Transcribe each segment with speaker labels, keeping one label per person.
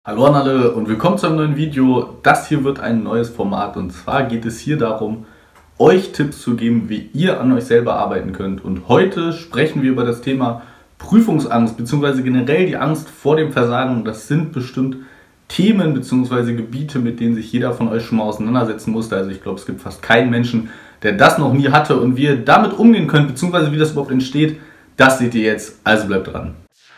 Speaker 1: Hallo an alle und willkommen zu einem neuen Video. Das hier wird ein neues Format und zwar geht es hier darum, euch Tipps zu geben, wie ihr an euch selber arbeiten könnt. Und heute sprechen wir über das Thema Prüfungsangst bzw. generell die Angst vor dem Versagen. Das sind bestimmt Themen bzw. Gebiete, mit denen sich jeder von euch schon mal auseinandersetzen musste. Also ich glaube, es gibt fast keinen Menschen, der das noch nie hatte, und wie ihr damit umgehen könnt bzw. wie das überhaupt entsteht, das seht ihr jetzt. Also bleibt dran.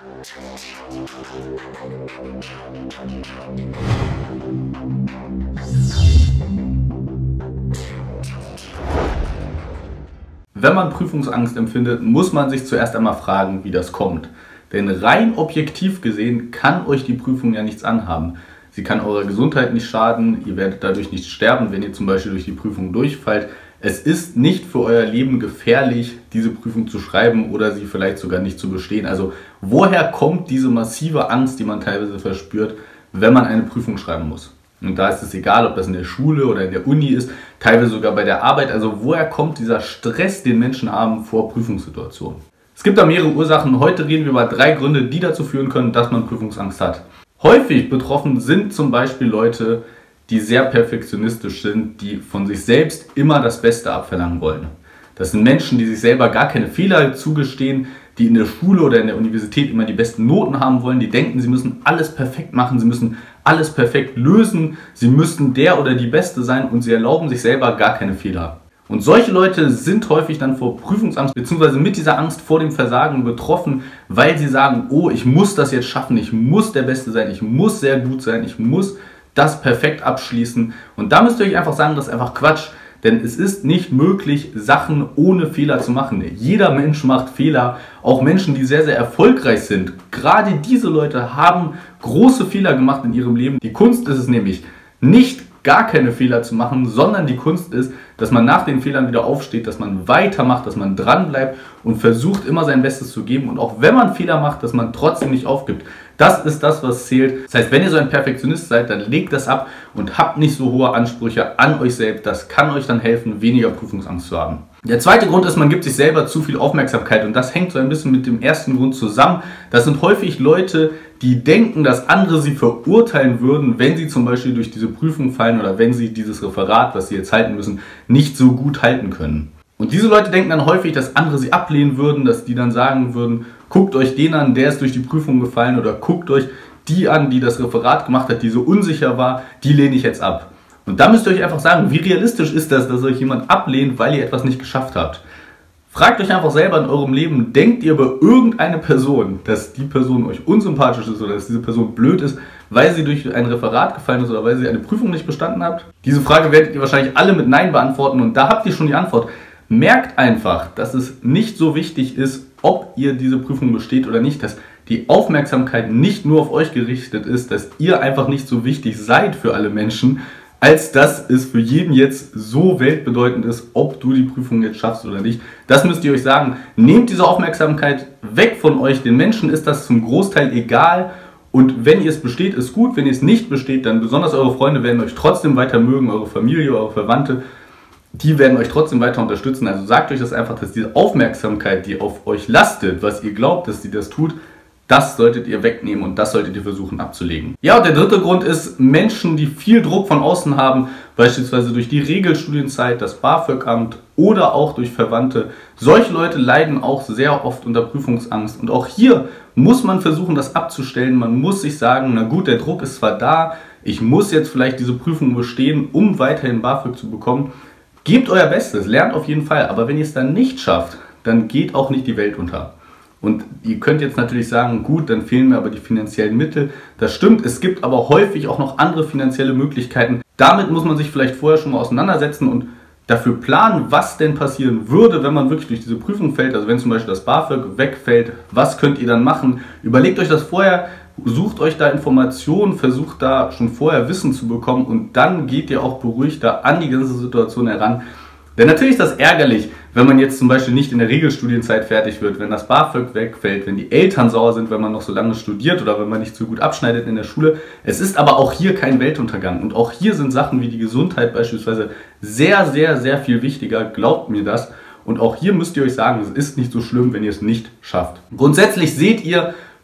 Speaker 1: Wenn man Prüfungsangst empfindet, muss man sich zuerst einmal fragen, wie das kommt. Denn rein objektiv gesehen kann euch die Prüfung ja nichts anhaben. Sie kann eurer Gesundheit nicht schaden, ihr werdet dadurch nicht sterben, wenn ihr zum Beispiel durch die Prüfung durchfallt. Es ist nicht für euer Leben gefährlich, diese Prüfung zu schreiben oder sie vielleicht sogar nicht zu bestehen. Also woher kommt diese massive Angst, die man teilweise verspürt, wenn man eine Prüfung schreiben muss? Und da ist es egal, ob das in der Schule oder in der Uni ist, teilweise sogar bei der Arbeit. Also woher kommt dieser Stress, den Menschen haben vor Prüfungssituationen? Es gibt da mehrere Ursachen. Heute reden wir über 3 Gründe, die dazu führen können, dass man Prüfungsangst hat. Häufig betroffen sind zum Beispiel Leute, die sehr perfektionistisch sind, die von sich selbst immer das Beste abverlangen wollen. Das sind Menschen, die sich selber gar keine Fehler zugestehen, die in der Schule oder in der Universität immer die besten Noten haben wollen, die denken, sie müssen alles perfekt machen, sie müssen alles perfekt lösen, sie müssten der oder die Beste sein und sie erlauben sich selber gar keine Fehler. Und solche Leute sind häufig dann vor Prüfungsangst bzw. mit dieser Angst vor dem Versagen betroffen, weil sie sagen, oh, ich muss das jetzt schaffen, ich muss der Beste sein, ich muss sehr gut sein, ich muss das perfekt abschließen. Und da müsst ihr euch einfach sagen, das ist einfach Quatsch. Denn es ist nicht möglich, Sachen ohne Fehler zu machen. Jeder Mensch macht Fehler, auch Menschen, die sehr, sehr erfolgreich sind. Gerade diese Leute haben große Fehler gemacht in ihrem Leben. Die Kunst ist es nämlich, nicht gar keine Fehler zu machen, sondern die Kunst ist, dass man nach den Fehlern wieder aufsteht, dass man weitermacht, dass man dran bleibt und versucht immer sein Bestes zu geben. Und auch wenn man Fehler macht, dass man trotzdem nicht aufgibt. Das ist das, was zählt. Das heißt, wenn ihr so ein Perfektionist seid, dann legt das ab und habt nicht so hohe Ansprüche an euch selbst. Das kann euch dann helfen, weniger Prüfungsangst zu haben. Der zweite Grund ist, man gibt sich selber zu viel Aufmerksamkeit, und das hängt so ein bisschen mit dem ersten Grund zusammen. Das sind häufig Leute, die denken, dass andere sie verurteilen würden, wenn sie zum Beispiel durch diese Prüfung fallen oder wenn sie dieses Referat, was sie jetzt halten müssen, nicht so gut halten können. Und diese Leute denken dann häufig, dass andere sie ablehnen würden, dass die dann sagen würden, guckt euch den an, der ist durch die Prüfung gefallen, oder guckt euch die an, die das Referat gemacht hat, die so unsicher war, die lehne ich jetzt ab. Und da müsst ihr euch einfach sagen, wie realistisch ist das, dass euch jemand ablehnt, weil ihr etwas nicht geschafft habt. Fragt euch einfach selber in eurem Leben, denkt ihr über irgendeine Person, dass die Person euch unsympathisch ist oder dass diese Person blöd ist, weil sie durch ein Referat gefallen ist oder weil sie eine Prüfung nicht bestanden habt? Diese Frage werdet ihr wahrscheinlich alle mit Nein beantworten, und da habt ihr schon die Antwort. Merkt einfach, dass es nicht so wichtig ist, ob ihr diese Prüfung besteht oder nicht, dass die Aufmerksamkeit nicht nur auf euch gerichtet ist, dass ihr einfach nicht so wichtig seid für alle Menschen, als dass es für jeden jetzt so weltbedeutend ist, ob du die Prüfung jetzt schaffst oder nicht. Das müsst ihr euch sagen. Nehmt diese Aufmerksamkeit weg von euch. Den Menschen ist das zum Großteil egal. Und wenn ihr es besteht, ist gut. Wenn ihr es nicht besteht, dann besonders eure Freunde werden euch trotzdem weiter mögen, eure Familie, eure Verwandte, die werden euch trotzdem weiter unterstützen. Also sagt euch das einfach, dass diese Aufmerksamkeit, die auf euch lastet, was ihr glaubt, dass sie das tut, das solltet ihr wegnehmen und das solltet ihr versuchen abzulegen. Ja, und der dritte Grund ist, Menschen, die viel Druck von außen haben, beispielsweise durch die Regelstudienzeit, das BAföG-Amt oder auch durch Verwandte. Solche Leute leiden auch sehr oft unter Prüfungsangst. Und auch hier muss man versuchen, das abzustellen. Man muss sich sagen, na gut, der Druck ist zwar da, ich muss jetzt vielleicht diese Prüfung bestehen, um weiterhin BAföG zu bekommen. Gebt euer Bestes, lernt auf jeden Fall. Aber wenn ihr es dann nicht schafft, dann geht auch nicht die Welt unter. Und ihr könnt jetzt natürlich sagen, gut, dann fehlen mir aber die finanziellen Mittel. Das stimmt, es gibt aber häufig auch noch andere finanzielle Möglichkeiten. Damit muss man sich vielleicht vorher schon mal auseinandersetzen und dafür planen, was denn passieren würde, wenn man wirklich durch diese Prüfung fällt. Also wenn zum Beispiel das BAföG wegfällt, was könnt ihr dann machen? Überlegt euch das vorher, sucht euch da Informationen, versucht da schon vorher Wissen zu bekommen, und dann geht ihr auch beruhigter an die ganze Situation heran. Denn natürlich ist das ärgerlich, wenn man jetzt zum Beispiel nicht in der Regelstudienzeit fertig wird, wenn das BAföG wegfällt, wenn die Eltern sauer sind, wenn man noch so lange studiert oder wenn man nicht so gut abschneidet in der Schule. Es ist aber auch hier kein Weltuntergang, und auch hier sind Sachen wie die Gesundheit beispielsweise sehr, sehr, sehr viel wichtiger, glaubt mir das. Und auch hier müsst ihr euch sagen, es ist nicht so schlimm, wenn ihr es nicht schafft. Grundsätzlich seht ihr,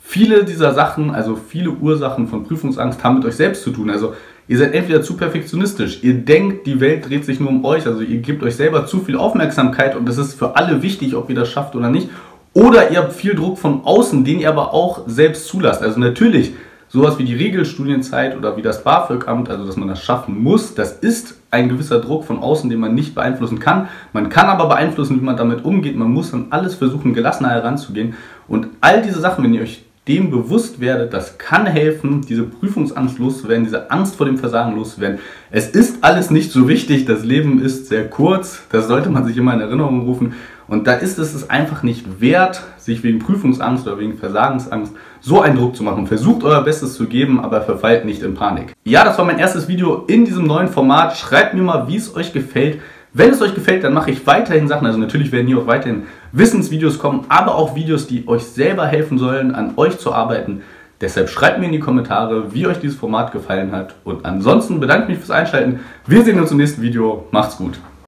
Speaker 1: viele dieser Sachen, also viele Ursachen von Prüfungsangst haben mit euch selbst zu tun. Also ihr seid entweder zu perfektionistisch, ihr denkt, die Welt dreht sich nur um euch, also ihr gebt euch selber zu viel Aufmerksamkeit und das ist für alle wichtig, ob ihr das schafft oder nicht. Oder ihr habt viel Druck von außen, den ihr aber auch selbst zulasst. Also natürlich, sowas wie die Regelstudienzeit oder wie das BAföG-Amt, also dass man das schaffen muss, das ist ein gewisser Druck von außen, den man nicht beeinflussen kann. Man kann aber beeinflussen, wie man damit umgeht. Man muss dann alles versuchen, gelassener heranzugehen. Und all diese Sachen, wenn ihr euch dem bewusst werdet, das kann helfen, diese Prüfungsangst loszuwerden, diese Angst vor dem Versagen loszuwerden. Es ist alles nicht so wichtig, das Leben ist sehr kurz, das sollte man sich immer in Erinnerung rufen. Und da ist es einfach nicht wert, sich wegen Prüfungsangst oder wegen Versagensangst so einen Druck zu machen. Versucht euer Bestes zu geben, aber verfallt nicht in Panik. Ja, das war mein erstes Video in diesem neuen Format. Schreibt mir mal, wie es euch gefällt. Wenn es euch gefällt, dann mache ich weiterhin Sachen, also natürlich werden hier auch weiterhin Wissensvideos kommen, aber auch Videos, die euch selber helfen sollen, an euch zu arbeiten. Deshalb schreibt mir in die Kommentare, wie euch dieses Format gefallen hat. Und ansonsten bedanke ich mich fürs Einschalten. Wir sehen uns im nächsten Video. Macht's gut.